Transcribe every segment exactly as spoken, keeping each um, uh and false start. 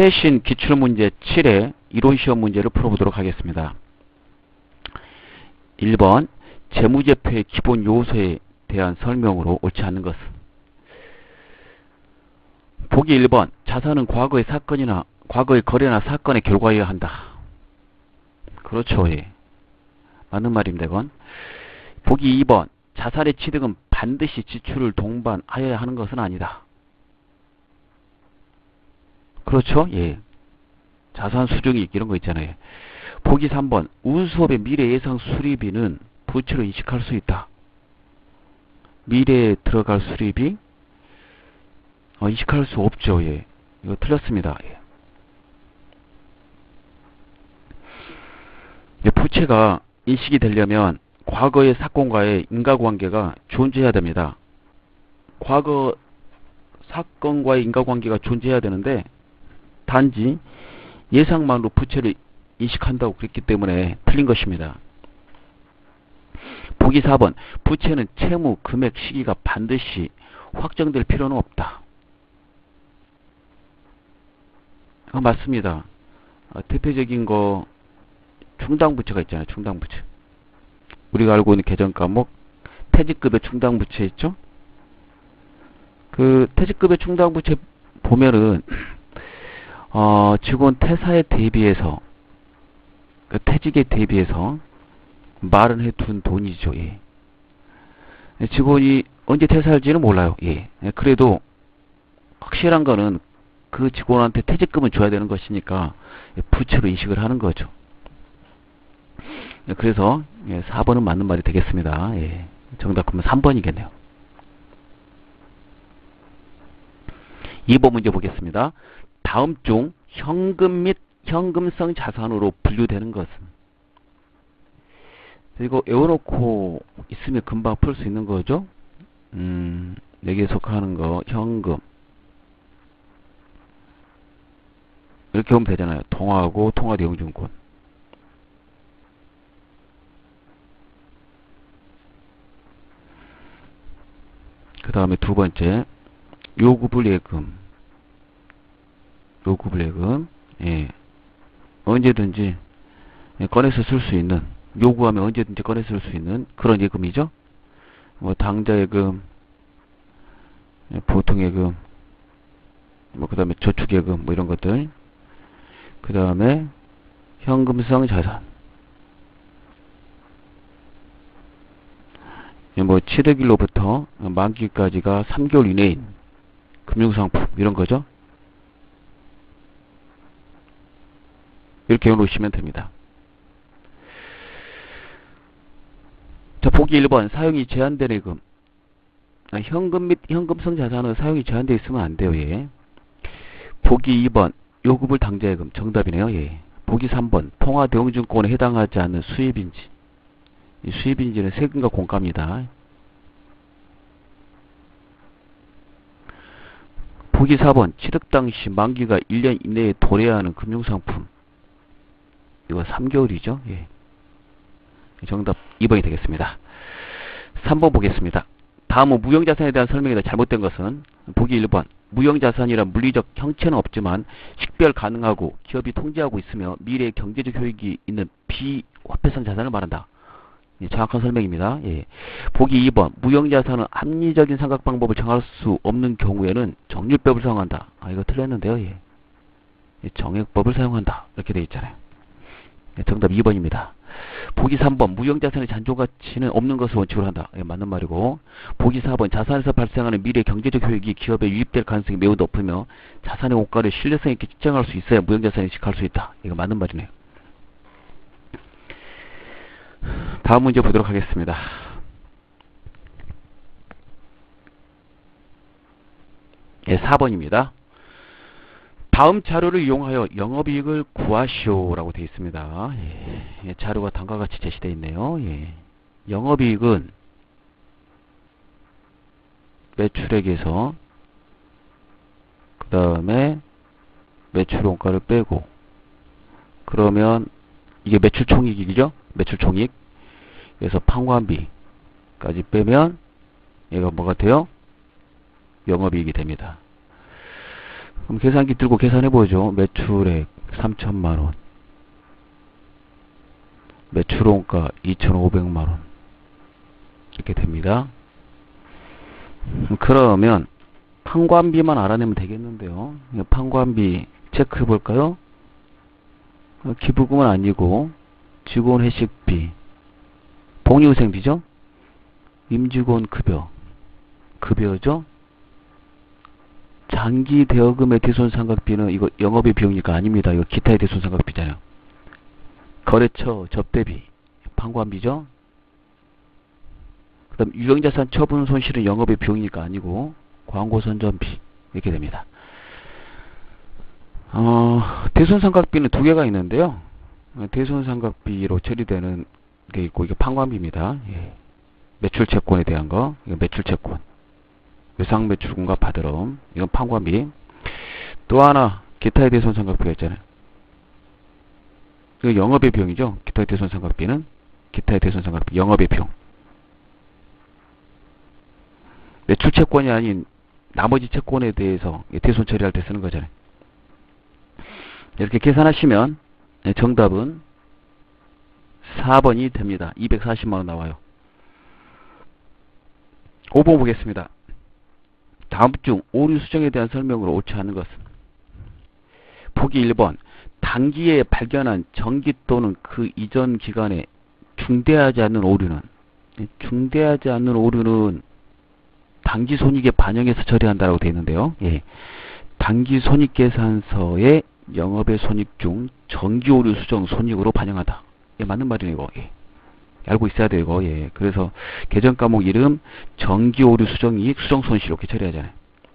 최신 기출문제 칠의 이론시험 문제를 풀어보도록 하겠습니다. 일 번 재무제표의 기본 요소에 대한 설명으로 옳지 않은 것은. 보기 일 번 자산은 과거의 사건이나 과거의 거래나 사건의 결과여야 한다. 그렇죠. 예. 맞는 말입니다. 이건. 보기 이 번 자산의 취득은 반드시 지출을 동반하여야 하는 것은 아니다. 그렇죠. 예. 자산 수정이 이런 거 있잖아요. 보기 삼 번 운수업의 미래 예상 수리비는 부채로 인식할 수 있다. 미래에 들어갈 수리비 어, 인식할 수 없죠. 예. 이거 틀렸습니다. 예. 예, 부채가 인식이 되려면 과거의 사건과의 인과관계가 존재해야 됩니다. 과거 사건과의 인과관계가 존재해야 되는데 단지 예상만으로 부채를 인식한다고 그랬기 때문에 틀린 것입니다. 보기 사 번 부채는 채무 금액 시기가 반드시 확정될 필요는 없다. 아, 맞습니다. 아, 대표적인 거 충당부채가 있잖아요. 충당부채. 우리가 알고 있는 개정 과목 퇴직급여 충당부채 있죠? 그 퇴직급여 충당부채 보면은 어, 직원 퇴사에 대비해서 그 퇴직에 대비해서 마련해 둔 돈이죠. 예. 직원이 언제 퇴사할지는 몰라요. 예. 그래도 확실한 거는 그 직원한테 퇴직금은 줘야 되는 것이니까 부채로 인식을 하는 거죠. 그래서 사 번은 맞는 말이 되겠습니다. 예. 정답 그러면 삼 번이겠네요. 이 번 문제 보겠습니다. 다음 중 현금 및 현금성 자산으로 분류되는 것은? 이거 외워놓고 있으면 금방 풀 수 있는 거죠. 음, 여기에 속하는 거 현금 이렇게 보면 되잖아요. 통화하고 통화대용증권. 그 다음에 두 번째 요구불예금. 요구불예금. 예. 언제든지 꺼내서 쓸 수 있는, 요구하면 언제든지 꺼내서 쓸 수 있는 그런 예금이죠. 뭐 당좌예금, 보통예금, 뭐 그 다음에 저축예금, 뭐 이런 것들. 그 다음에 현금성 자산. 뭐 취득일로부터 만기까지가 삼 개월 이내인 금융상품 이런 거죠. 이렇게 해놓으시면 됩니다. 자, 보기 일 번 사용이 제한된 예금. 아, 현금 및 현금성 자산은 사용이 제한되어 있으면 안 돼요. 예. 보기 이 번 요구불 당좌예금. 정답이네요. 예. 보기 삼 번 통화대용증권에 해당하지 않는 수입인지. 이 수입인지는 세금과 공과입니다. 보기 사 번 취득 당시 만기가 일 년 이내에 도래해야 하는 금융상품. 이거 삼 개월이죠. 예. 정답 이 번이 되겠습니다. 삼 번 보겠습니다. 다음은 무형자산에 대한 설명이다. 잘못된 것은 보기 일 번 무형자산이란 물리적 형체는 없지만 식별 가능하고 기업이 통제하고 있으며 미래의 경제적 효익이 있는 비화폐성 자산을 말한다. 예, 정확한 설명입니다. 예. 보기 이 번 무형자산은 합리적인 삼각 방법을 정할 수 없는 경우에는 정률법을 사용한다. 아, 이거 틀렸는데요. 예. 정액법을 사용한다. 이렇게 되어 있잖아요. 예, 정답 이 번입니다. 보기 삼 번 무형자산의 잔존가치는 없는 것을 원칙으로 한다. 예, 맞는 말이고. 보기 사 번 자산에서 발생하는 미래 경제적 효익이 기업에 유입될 가능성이 매우 높으며 자산의 원가를 신뢰성 있게 측정할 수 있어야 무형자산에 인식할 수 있다. 이거 맞는 말이네요. 다음 문제 보도록 하겠습니다. 예, 사 번입니다. 다음 자료를 이용하여 영업이익을 구하시오 라고 되어 있습니다. 예, 예, 자료가 다음과 같이 제시되어 있네요. 예, 영업이익은 매출액에서 그 다음에 매출원가를 빼고 그러면 이게 매출총익이죠. 매출총익. 그래서 판관비까지 빼면 얘가 뭐가 돼요? 영업이익이 됩니다. 그럼 계산기 들고 계산해보죠. 매출액 삼천만 원, 매출원가 이천오백만 원 이렇게 됩니다. 그러면 판관비만 알아내면 되겠는데요. 판관비 체크해 볼까요? 기부금은 아니고 직원 회식비, 복리후생비죠. 임직원 급여, 급여죠. 장기 대여금의 대손상각비는 이거 영업의 비용이니까 아닙니다. 이거 기타의 대손상각비잖아요. 거래처 접대비, 판관비죠. 그 다음 유형자산 처분 손실은 영업의 비용이니까 아니고 광고선전비 이렇게 됩니다. 어, 대손상각비는 두 개가 있는데요. 대손상각비로 처리되는 게 있고 이게 판관비입니다. 예. 매출채권에 대한 거, 이거 매출채권, 외상매출금과 바드럼, 이건 판관비. 또 하나 기타의 대손상각비가 있잖아요. 이거 영업의 비용이죠. 기타의 대손상각비는 기타의 대손상각비, 영업의 비용. 매출채권이 아닌 나머지 채권에 대해서 대손 처리할 때 쓰는 거잖아요. 이렇게 계산하시면 정답은 사 번이 됩니다. 이백사십만 원 나와요. 오 번 보겠습니다. 다음 중 오류 수정에 대한 설명으로 옳지 않은 것은? 보기 일 번. 단기에 발견한 정기 또는 그 이전 기간에 중대하지 않는 오류는, 중대하지 않는 오류는 단기 손익에 반영해서 처리한다라고 되어 있는데요. 예. 단기 손익계산서에 영업의 손익 중 정기 오류 수정 손익으로 반영한다. 예, 맞는 말이네 이거. 예. 알고 있어야 돼요 이거. 예. 그래서 계정 과목 이름 정기 오류 수정이익 수정 손실 이렇게 처리하잖아요.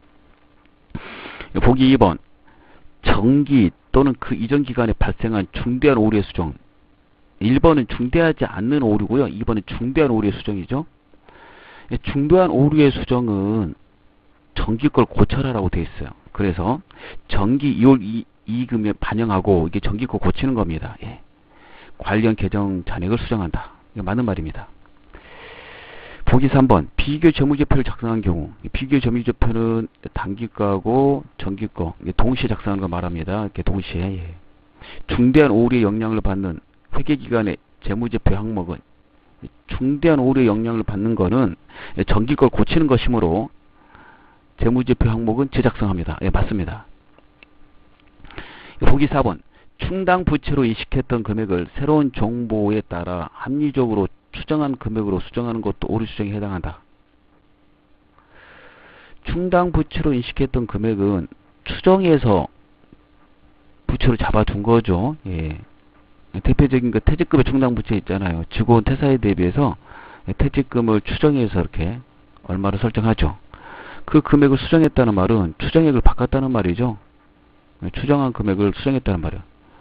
보기 이 번. 정기 또는 그 이전 기간에 발생한 중대한 오류의 수정. 일 번은 중대하지 않는 오류고요. 이 번은 중대한 오류의 수정이죠. 중대한 오류의 수정은 정기 걸 고쳐라라고 되어 있어요. 그래서 정기 이월 이익금에 반영하고 이게 정기 거 고치는 겁니다. 예. 관련 계정 잔액을 수정한다. 이거 맞는 말입니다. 보기 삼 번. 비교 재무제표를 작성한 경우, 비교 재무제표는 단기가하고 정기가 동시에 작성하는 거 말합니다. 이렇게 동시에. 예. 중대한 오류의 영향을 받는 회계기간의 재무제표 항목은, 중대한 오류의 영향을 받는 거는 정기 걸 고치는 것이므로 재무제표 항목은 재작성합니다. 예, 맞습니다. 보기 사 번. 충당 부채로 인식했던 금액을 새로운 정보에 따라 합리적으로 추정한 금액으로 수정하는 것도 오류 수정에 해당한다. 충당 부채로 인식했던 금액은 추정해서 부채로 잡아둔 거죠. 예. 대표적인 그 퇴직금의 충당 부채 있잖아요. 직원 퇴사에 대비해서 퇴직금을 추정해서 이렇게 얼마를 설정하죠. 그 금액을 수정했다는 말은 추정액을 바꿨다는 말이죠. 추정한 금액을 수정했다는 말이에요.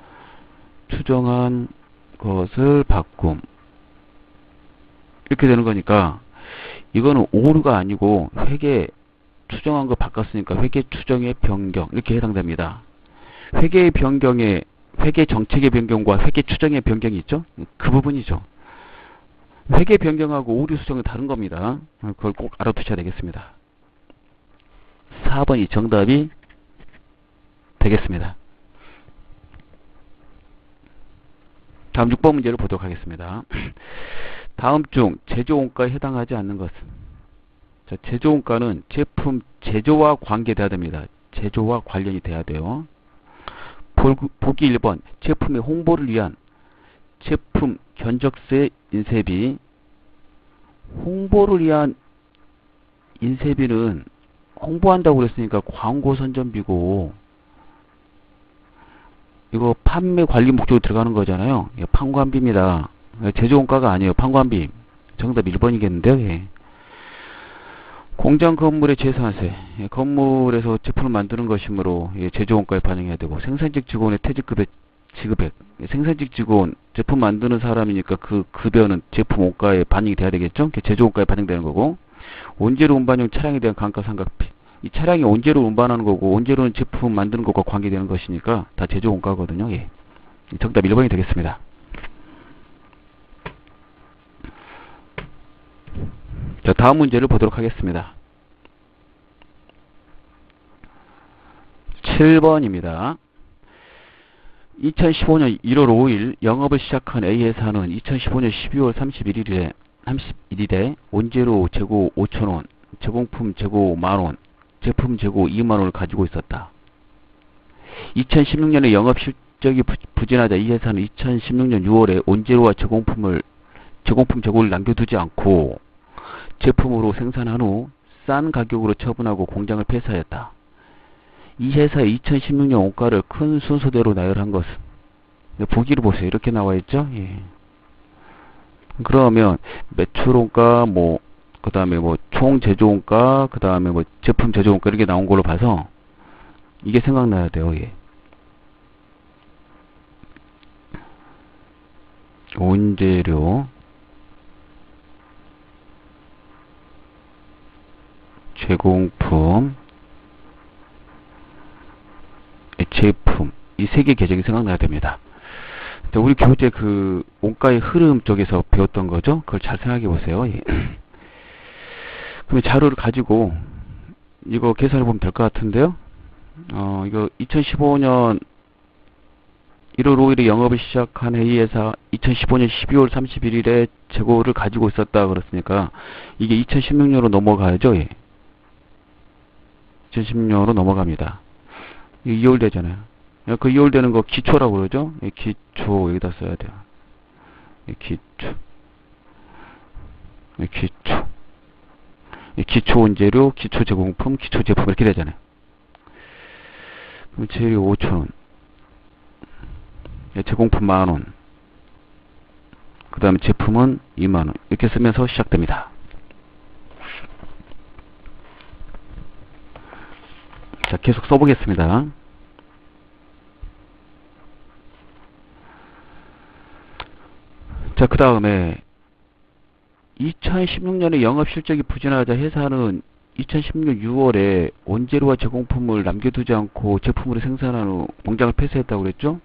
추정한 것을 바꿈. 이렇게 되는 거니까 이거는 오류가 아니고 회계 추정한 거 바꿨으니까 회계 추정의 변경 이렇게 해당됩니다. 회계의 변경에 회계 정책의 변경과 회계 추정의 변경이 있죠. 그 부분이죠. 회계 변경하고 오류 수정은 다른 겁니다. 그걸 꼭 알아두셔야 되겠습니다. 사 번이 정답이 되겠습니다. 다음 육 번 문제를 보도록 하겠습니다. 다음 중 제조원가에 해당하지 않는 것은? 자, 제조원가는 제품 제조와 관계돼야 됩니다. 제조와 관련이 돼야 돼요. 보기 일 번. 제품의 홍보를 위한 제품 견적세 인쇄비. 홍보를 위한 인쇄비는 홍보한다고 그랬으니까 광고 선전비고, 이거 판매 관리 목적으로 들어가는 거잖아요. 예, 판관비입니다. 제조원가가 아니에요. 판관비. 정답 일 번이겠는데요. 예. 공장 건물의 재산세. 예, 건물에서 제품을 만드는 것이므로 예, 제조원가에 반영해야 되고, 생산직 직원의 퇴직급여 지급액. 예, 생산직 직원 제품 만드는 사람이니까 그 급여는 제품 원가에 반영이 돼야 되겠죠. 제조원가에 반영되는 거고, 원재료 운반용 차량에 대한 감가상각비. 이 차량이 원재료 운반하는 거고 원재료는 제품 만드는 것과 관계되는 것이니까 다 제조원가거든요. 예. 정답 일 번이 되겠습니다. 자, 다음 문제를 보도록 하겠습니다. 칠 번입니다. 이천십오 년 일월 오일 영업을 시작한 A회사는 이천십오 년 십이월 삼십일일에 삼십일일에 원재료 재고 오천 원, 제공품 재고 만 원, 제품 재고 이만 원을 가지고 있었다. 이천십육 년에 영업 실적이 부진하자 이 회사는 이천십육 년 유월에 원재료와 제공품을 제공품 재고를 남겨두지 않고 제품으로 생산한 후 싼 가격으로 처분하고 공장을 폐쇄하였다. 이 회사의 이천십육 년 원가를 큰 순서대로 나열한 것은, 보기를 보세요. 이렇게 나와 있죠. 예. 그러면 매출 원가, 뭐 그 다음에 뭐 총 제조 원가, 그 다음에 뭐 제품 제조 원가 이렇게 나온 걸로 봐서 이게 생각나야 돼요. 예. 원재료, 제공품, 제품, 이 세 개 계정이 생각나야 됩니다. 우리 교재 그 원가의 흐름 쪽에서 배웠던 거죠. 그걸 잘 생각해 보세요. 예. 그럼 자료를 가지고 이거 계산해 보면 될 것 같은데요. 어, 이거 이천십오 년 일월 오일에 영업을 시작한 A회사 이천십오 년 십이월 삼십일일에 재고를 가지고 있었다 그랬으니까 이게 이천십육 년으로 넘어가야죠. 예. 이천십육 년으로 넘어갑니다. 이월 되잖아요. 그 이월 되는 거 기초라고 그러죠. 기초 여기다 써야 돼요. 기초, 기초, 기초 원재료, 기초 제공품, 기초 제품 이렇게 되잖아요. 그럼 재료 오천 원, 제공품 만 원, 그 다음에 제품은 이만 원 이렇게 쓰면서 시작됩니다. 자, 계속 써보겠습니다. 자, 그 다음에 이천십육 년에 영업 실적이 부진하자 회사는 이천십육 년 유월에 원재료와 제공품을 남겨두지 않고 제품으로 생산한 후 공장을 폐쇄했다고 그랬죠?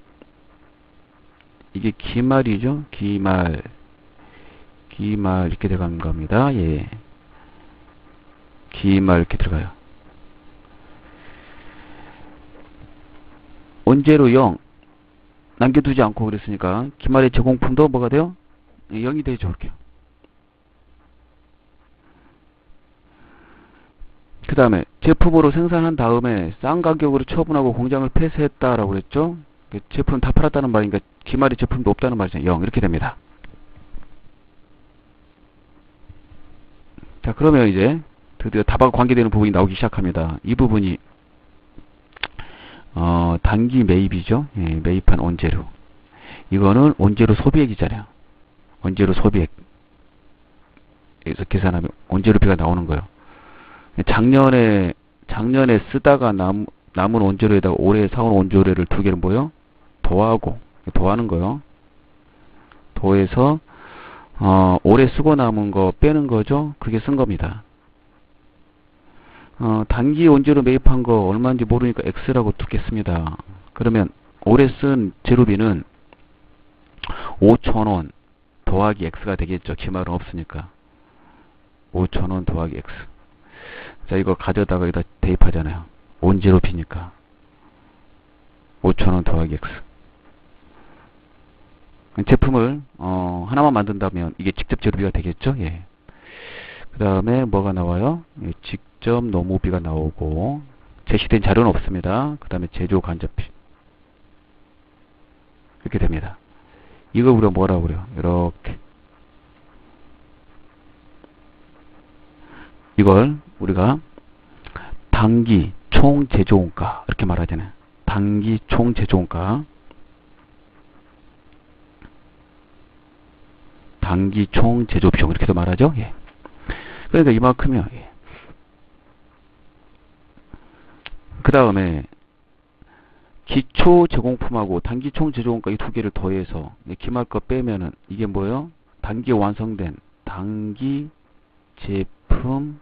이게 기말이죠? 기말. 기말 이렇게 들어가는 겁니다. 예. 기말 이렇게 들어가요. 원재료 영 남겨두지 않고 그랬으니까 기말의 제공품도 뭐가 돼요? 영이 되죠. 이렇게. 그 다음에 제품으로 생산한 다음에 싼 가격으로 처분하고 공장을 폐쇄했다라고 그랬죠. 제품 다 팔았다는 말이니까 기말의 제품도 없다는 말이죠. 영 이렇게 됩니다. 자, 그러면 이제 드디어 답하고 관계되는 부분이 나오기 시작합니다. 이 부분이 어, 단기 매입이죠. 예, 매입한 원재료. 이거는 원재료 소비액이잖아요. 원재료 소비액. 여기서 계산하면 원재료비가 나오는 거예요. 작년에, 작년에 쓰다가 남, 남은 원재료에다가 올해 사온 원재료를 두 개를 뭐요? 더하고, 더하는 거요. 더해서, 어, 올해 쓰고 남은 거 빼는 거죠. 그게 쓴 겁니다. 어, 단기 원재료 매입한 거 얼마인지 모르니까 X라고 두겠습니다. 그러면 올해 쓴 재료비는 오천 원 더하기 X가 되겠죠. 기말은 없으니까. 오천 원 더하기 X. 자, 이거 가져다가 여기다 대입하잖아요. 원재료비니까. 오천 원 더하기 X. 제품을, 어, 하나만 만든다면 이게 직접 재료비가 되겠죠. 예. 그 다음에 뭐가 나와요? 예, 직접 노무비가 나오고, 제시된 자료는 없습니다. 그 다음에 제조 간접비. 이렇게 됩니다. 이걸 우리가 뭐라고 그래요? 이렇게. 이걸 우리가 단기 총 제조원가 이렇게 말하잖아요. 단기 총 제조원가. 단기 총 제조비용 이렇게도 말하죠. 예. 그러니까 이만큼이요. 예. 그 다음에 기초 제공품하고 단기 총 제조원가 이 두 개를 더해서 기말 거 빼면은 이게 뭐예요? 단기 완성된 단기 제품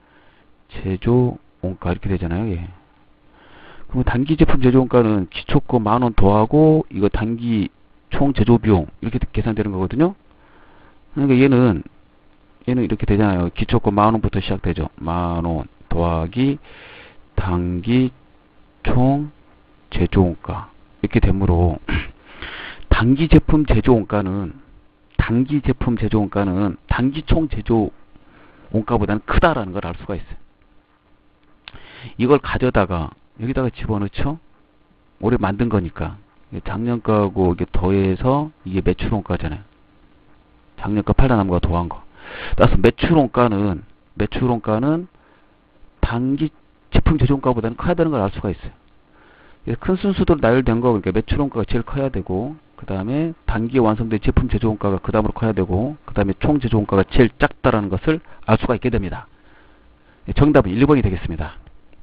제조원가 이렇게 되잖아요. 예. 그럼 단기 제품 제조원가는 기초 거 만 원 더하고 이거 단기 총 제조비용 이렇게 계산되는 거거든요. 그러니까 얘는 얘는 이렇게 되잖아요. 기초 거 만 원부터 시작되죠. 만 원 더하기 단기 총 제조원가 이렇게 되므로 단기 제품 제조원가는 단기 제품 제조원가는 단기 총 제조원가보다는 크다라는 걸 알 수가 있어요. 이걸 가져다가 여기다가 집어넣죠. 올해 만든 거니까 작년 거하고 이게 더해서 이게 매출원가잖아요. 작년 거 팔다 남은 거 더한 거. 따라서 매출원가는 매출원가는 단기 제품 제조원가보다는 커야 되는 걸 알 수가 있어요. 큰 순수도로 나열된 거, 그러니까 매출원가가 제일 커야 되고, 그 다음에 단기에 완성된 제품 제조원가가 그 다음으로 커야 되고, 그 다음에 총 제조원가가 제일 작다라는 것을 알 수가 있게 됩니다. 정답은 일 번이 되겠습니다.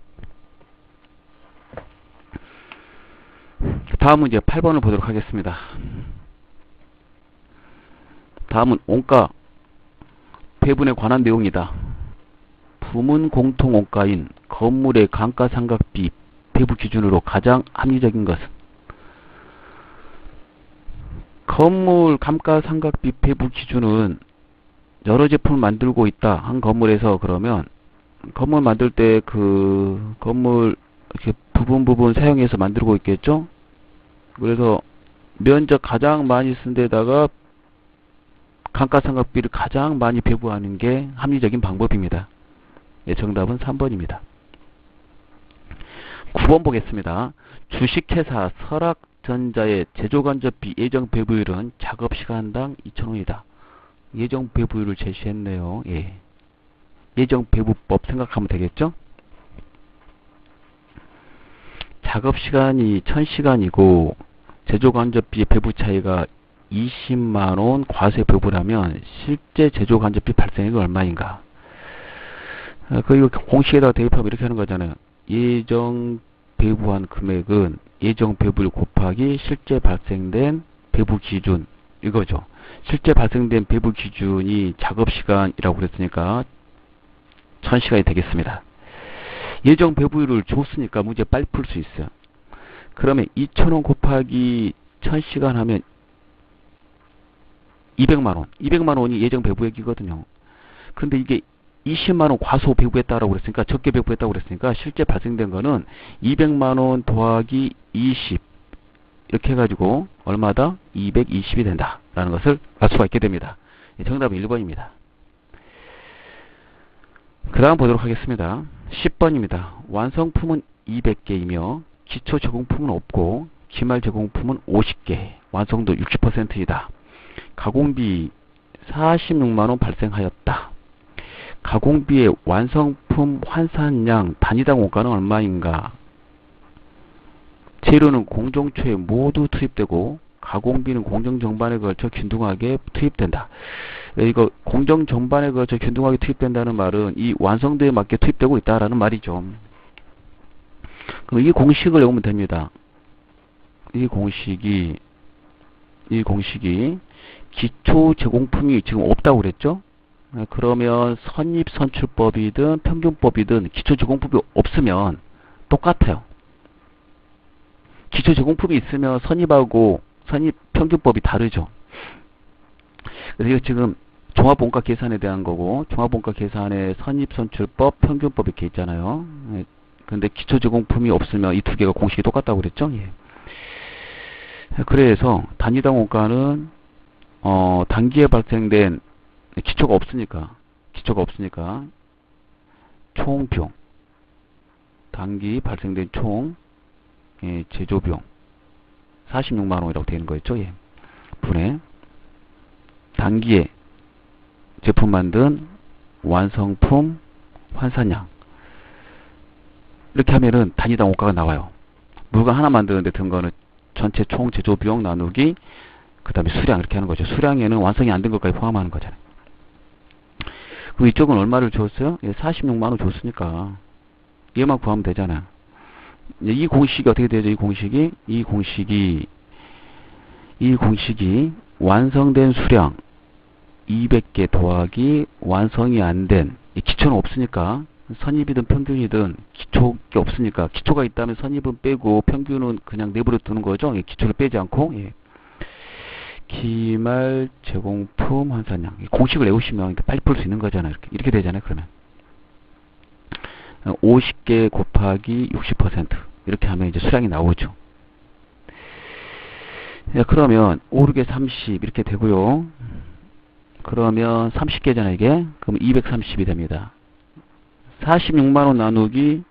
다음 문제 팔 번을 보도록 하겠습니다. 다음은 원가 배분에 관한 내용이다. 부문 공통 원가인 건물의 감가상각비 배부 기준으로 가장 합리적인 것은? 건물 감가상각비 배부 기준은 여러 제품을 만들고 있다 한 건물에서, 그러면 건물 만들 때 그 건물 이렇게 부분 부분 사용해서 만들고 있겠죠. 그래서 면적 가장 많이 쓴 데다가 감가상각비를 가장 많이 배부하는 게 합리적인 방법입니다. 예, 정답은 삼 번입니다. 구 번 보겠습니다. 주식회사 설악전자의 제조간접비 예정 배부율은 작업시간당 이천 원이다. 예정 배부율을 제시했네요. 예. 예정 배부법 생각하면 되겠죠? 작업시간이 천 시간이고 제조간접비 배부 차이가 이십만 원 과세 배부라면 실제 제조간접비 발생액이 얼마인가? 그 공식에다가 대입하면 이렇게 하는 거잖아요. 예정 배부한 금액은 예정 배부율 곱하기 실제 발생된 배부 기준, 이거죠. 실제 발생된 배부 기준이 작업시간이라고 그랬으니까 천 시간이 되겠습니다. 예정 배부율을 줬으니까 문제 빨리 풀 수 있어요. 그러면 이천 원 곱하기 천 시간 하면 이백만 원. 이백만 원이 예정 배부액이거든요. 근데 이게 이십만 원 과소 배부했다라고 그랬으니까, 적게 배부했다고 그랬으니까 실제 발생된 거는 이백만 원 더하기 이십 이렇게 해가지고 얼마다? 이백이십이 된다 라는 것을 알 수가 있게 됩니다. 정답은 일 번입니다. 그 다음 보도록 하겠습니다. 십 번입니다. 완성품은 이백 개이며 기초 제공품은 없고 기말 제공품은 오십 개, 완성도 육십 퍼센트이다. 가공비 사십육만 원 발생하였다. 가공비의 완성품 환산량 단위당 원가는 얼마인가? 재료는 공정초에 모두 투입되고 가공비는 공정 전반에 걸쳐 균등하게 투입된다. 이거 공정 전반에 걸쳐 균등하게 투입된다는 말은 이 완성도에 맞게 투입되고 있다라는 말이죠. 그럼 이 공식을 외우면 됩니다. 이 공식이 이 공식이 기초 제공품이 지금 없다고 그랬죠? 그러면 선입선출법이든 평균법이든 기초 제공품이 없으면 똑같아요. 기초 제공품이 있으면 선입하고 선입 평균법이 다르죠. 그래서 이거 지금 종합원가 계산에 대한 거고, 종합원가 계산에 선입선출법, 평균법 이렇게 있잖아요. 근데 기초 제공품이 없으면 이 두 개가 공식이 똑같다고 그랬죠? 예. 그래서 단위당 원가는 어, 단기에 발생된 기초가 없으니까 기초가 없으니까 총 비용, 단기 발생된 총 예, 제조비용 사십육만 원이라고 되는 거였죠. 예. 분의 단기에 제품 만든 완성품 환산량, 이렇게 하면은 단위당 원가가 나와요. 물건 하나 만드는데 든 거는 전체 총 제조비용 나누기 그 다음에 수량, 이렇게 하는 거죠. 수량에는 완성이 안 된 것까지 포함하는 거잖아요. 그럼 이쪽은 얼마를 줬어요? 예, 사십육만 원 줬으니까 얘만 구하면 되잖아요. 이 공식이 어떻게 되죠? 이 공식이 이 공식이 이 공식이 완성된 수량 이백 개 더하기 완성이 안 된, 기초는 없으니까 선입이든 평균이든 기초가 없으니까, 기초가 있다면 선입은 빼고 평균은 그냥 내버려 두는 거죠. 예, 기초를 빼지 않고. 예. 기말 제공품 환산량, 공식을 외우시면 빨리 풀 수 있는 거잖아요. 이렇게, 이렇게 되잖아요. 그러면 오십 개 곱하기 육십 퍼센트 이렇게 하면 이제 수량이 나오죠. 야, 그러면 오륙에 삼십 이렇게 되고요. 그러면 삼십 개잖아 이게. 그럼 이백삼십이 됩니다. 사십육만 원 나누기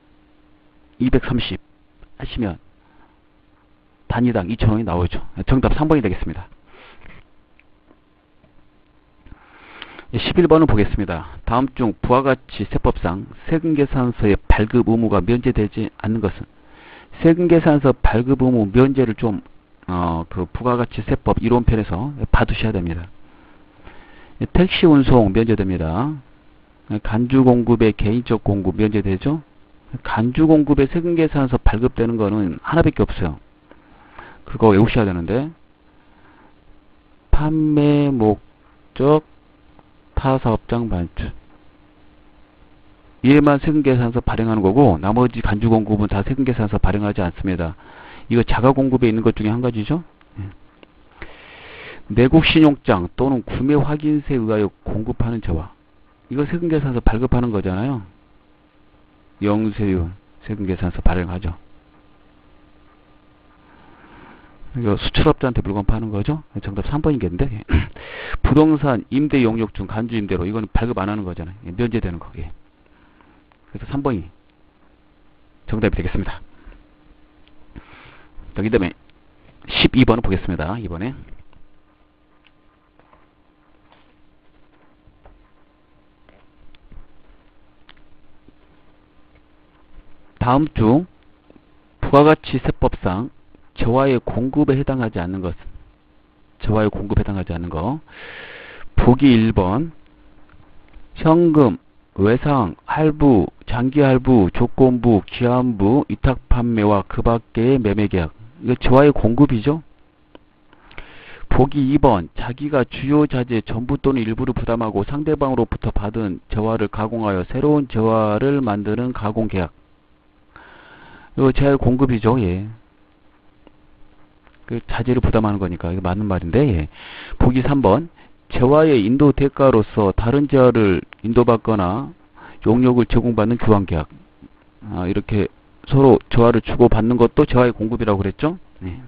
이백삼십 하시면 단위당 이천 원이 나오죠. 정답 삼 번이 되겠습니다. 십일 번을 보겠습니다. 다음 중 부와 같이 세법상 세금계산서의 발급 의무가 면제되지 않는 것은? 세금계산서 발급 의무 면제를 좀 어, 그 부가가치 세법 이론편에서 봐두셔야 됩니다. 택시 운송 면제됩니다. 간주 공급의 개인적 공급 면제되죠. 간주 공급의 세금계산서 발급되는 거는 하나밖에 없어요. 그거 외우셔야 되는데, 판매 목적 타사업장 반출, 얘만 세금계산서 발행하는 거고 나머지 간주 공급은 다 세금계산서 발행하지 않습니다. 이거 자가 공급에 있는 것 중에 한 가지죠. 내국 신용장 또는 구매 확인세에 의하여 공급하는 저와, 이거 세금계산서 발급하는 거잖아요. 영세율 세금계산서 발행하죠. 이거 수출업자한테 물건 파는 거죠. 정답 삼 번이겠는데. 부동산 임대 용역 중 간주 임대로, 이거는 발급 안 하는 거잖아요. 면제되는 거. 예. 그래서 삼 번이 정답이 되겠습니다. 그 다음에 십이 번을 보겠습니다. 이번에 다음 중 부가가치 세법상 저와의 공급에 해당하지 않는 것은? 저와의 공급에 해당하지 않는 거. 보기 일 번 현금, 외상, 할부, 장기 할부, 조건부, 기한부, 위탁 판매와 그 밖의 매매 계약. 이거 저와의 공급이죠. 보기 이 번 자기가 주요 자재 전부 또는 일부를 부담하고 상대방으로부터 받은 저와를 가공하여 새로운 저와를 만드는 가공 계약. 이거 저와의 공급이죠. 예. 그 자재를 부담하는 거니까 이거 맞는 말인데, 예. 보기 삼 번 저와의 인도 대가로서 다른 저와를 인도받거나 용역을 제공받는 교환계약. 아, 이렇게 서로 저와를 주고받는 것도 저와의 공급이라고 그랬죠. 네.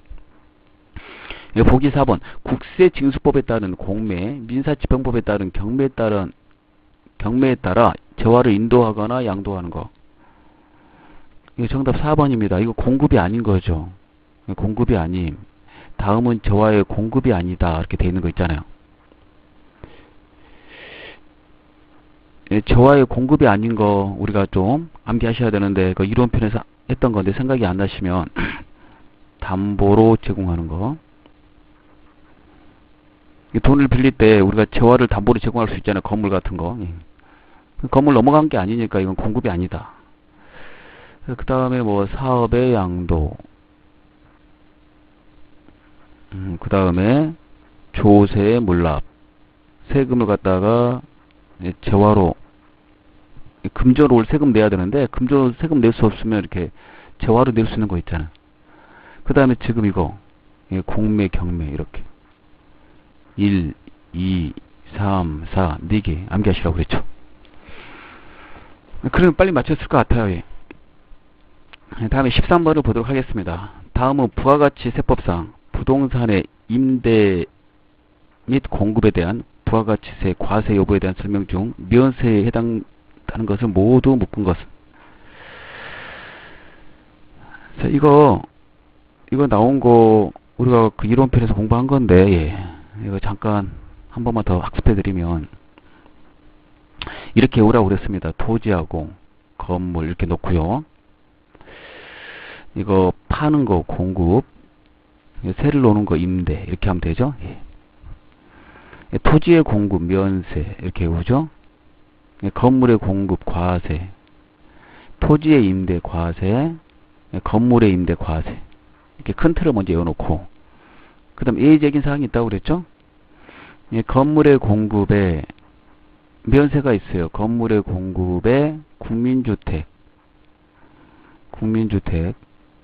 보기 사 번 국세징수법에 따른 공매, 민사집행법에 따른 경매에 따른 경매에 따라 저와를 인도하거나 양도하는 거. 이거 정답 사 번입니다. 이거 공급이 아닌 거죠. 공급이 아님. 다음은 저와의 공급이 아니다 이렇게 돼 있는 거 있잖아요. 예, 저와의 공급이 아닌 거 우리가 좀 암기하셔야 되는데, 그 이론편에서 했던 건데 생각이 안 나시면 담보로 제공하는 거. 돈을 빌릴 때 우리가 저와를 담보로 제공할 수 있잖아요. 건물 같은 거. 예. 건물 넘어간 게 아니니까 이건 공급이 아니다. 그 다음에 뭐 사업의 양도, 음, 그 다음에 조세의 물납, 세금을 갖다가 저와로 금전으로 올 세금 내야 되는데 금전으로 세금 낼 수 없으면 이렇게 저와로 낼 수 있는 거 있잖아. 그 다음에 지금 이거 공매 경매 이렇게 일, 이, 삼, 사 네 개 암기하시라고 그랬죠. 그러면 빨리 맞췄을 것 같아요. 예. 다음에 십삼 번을 보도록 하겠습니다. 다음은 부가가치 세법상 부동산의 임대 및 공급에 대한 부가가치세 과세 여부에 대한 설명 중 면세에 해당하는 것을 모두 묶은 것은? 자, 이거 이거 나온 거 우리가 그 이론편에서 공부한 건데, 예. 이거 잠깐 한 번만 더 학습해 드리면 이렇게 외우라고 그랬습니다. 토지하고 건물 이렇게 놓고요. 이거 파는 거 공급, 세를 놓는 거 임대 이렇게 하면 되죠. 예. 토지의 공급 면세 이렇게 외우죠. 건물의 공급 과세, 토지의 임대 과세, 건물의 임대 과세. 이렇게 큰 틀을 먼저 외워놓고, 그 다음 예외적인 사항이 있다고 그랬죠. 예, 건물의 공급에 면세가 있어요. 건물의 공급에 국민주택, 국민주택,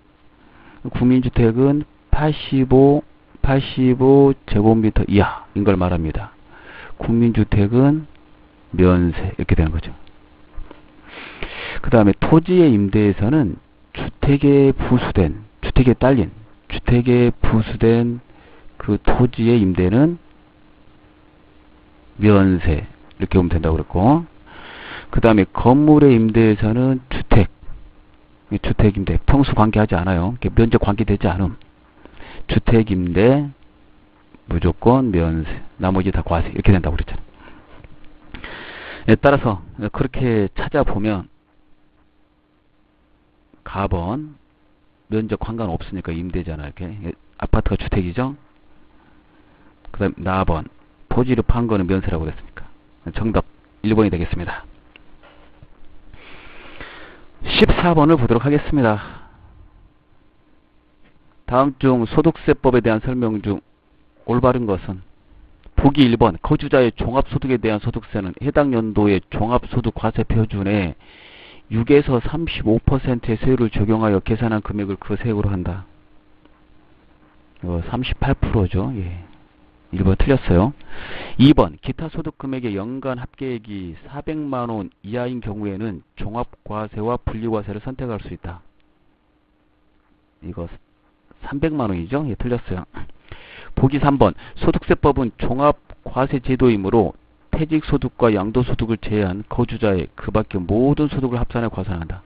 국민주택은 팔십오, 팔십오 제곱미터 이하인 걸 말합니다. 국민주택은 면세 이렇게 되는 거죠. 그 다음에 토지의 임대에서는 주택에 부수된, 주택에 딸린 주택에 부수된 그 토지의 임대는 면세 이렇게 보면 된다고 그랬고, 그 다음에 건물의 임대에서는 주택, 주택임대 평수 관계하지 않아요. 면적 관계되지 않음. 주택임대 무조건 면세, 나머지 다 과세 이렇게 된다고 그랬잖아요. 예, 따라서 그렇게 찾아보면 가번 면적 관계없으니까 임대잖아. 이렇게 아파트가 주택이죠. 그 다음 나번 토지를 판 거는 면세라고 그랬으니까 정답 일 번이 되겠습니다. 십사 번을 보도록 하겠습니다. 다음 중 소득세법에 대한 설명 중 올바른 것은 보기 일 번 거주자의 종합소득에 대한 소득세는 해당 연도의 종합소득과세 표준에 육에서 삼십오 퍼센트의 세율을 적용하여 계산한 금액을 그 세액으로 한다. 이거 삼십팔 퍼센트죠. 예. 일 번 틀렸어요. 이 번 기타 소득 금액의 연간 합계액이 사백만 원 이하인 경우에는 종합과세와 분리과세를 선택할 수 있다. 이거 삼백만 원이죠. 예, 틀렸어요. 보기 삼 번 소득세법은 종합과세 제도이므로 퇴직소득과 양도소득을 제외한 거주자의 그 밖의 모든 소득을 합산해 과세한다.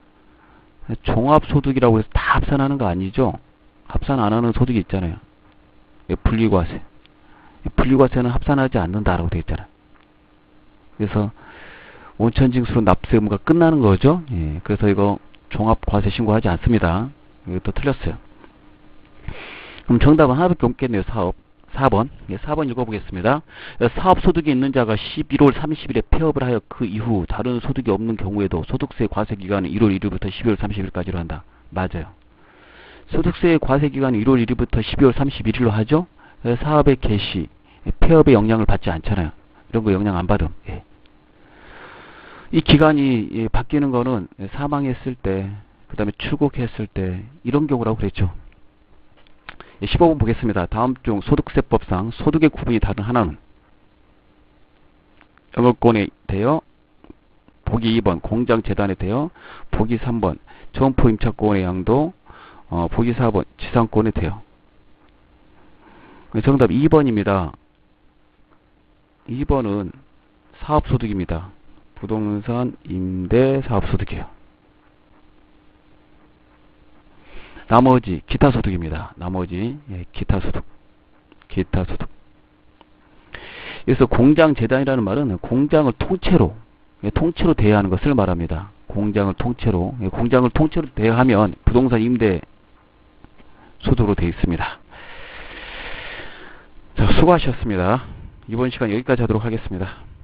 종합소득이라고 해서 다 합산하는 거 아니죠. 합산 안 하는 소득이 있잖아요. 예, 분리과세. 분리과세는 합산하지 않는다라고 되어 있잖아요. 그래서 원천징수로 납세 의무가 끝나는 거죠. 예, 그래서 이거 종합과세 신고하지 않습니다. 이것도 틀렸어요. 그럼 정답은 하나밖에 없겠네요. 사업. 사 번. 예, 사 번 읽어보겠습니다. 사업소득이 있는 자가 십일월 삼십일에 폐업을 하여 그 이후 다른 소득이 없는 경우에도 소득세 과세기간은 일월 일일부터 십이월 삼십일까지로 한다. 맞아요. 소득세의 과세기간은 일월 일일부터 십이월 삼십일일로 하죠. 사업의 개시, 폐업의 영향을 받지 않잖아요. 이런 거 영향 안 받음. 예. 이 기간이 예, 바뀌는 거는 사망했을 때, 그 다음에 출국했을 때 이런 경우라고 그랬죠. 십오 번 보겠습니다. 다음 중 소득세법상 소득의 구분이 다른 하나는 영업권에 대여, 보기 이 번 공장재단에 대여, 보기 삼 번 점포 임차권의 양도, 어, 보기 사 번 지상권에 대여. 정답 이 번입니다. 이 번은 사업소득입니다. 부동산 임대 사업소득이에요. 나머지 기타소득입니다. 나머지 예, 기타소득. 기타소득. 그래서 공장재단이라는 말은 공장을 통째로 예, 통째로 대여하는 것을 말합니다. 공장을 통째로 예, 공장을 통째로 대여하면 부동산 임대 소득으로 되어 있습니다. 자, 수고하셨습니다. 이번 시간 여기까지 하도록 하겠습니다.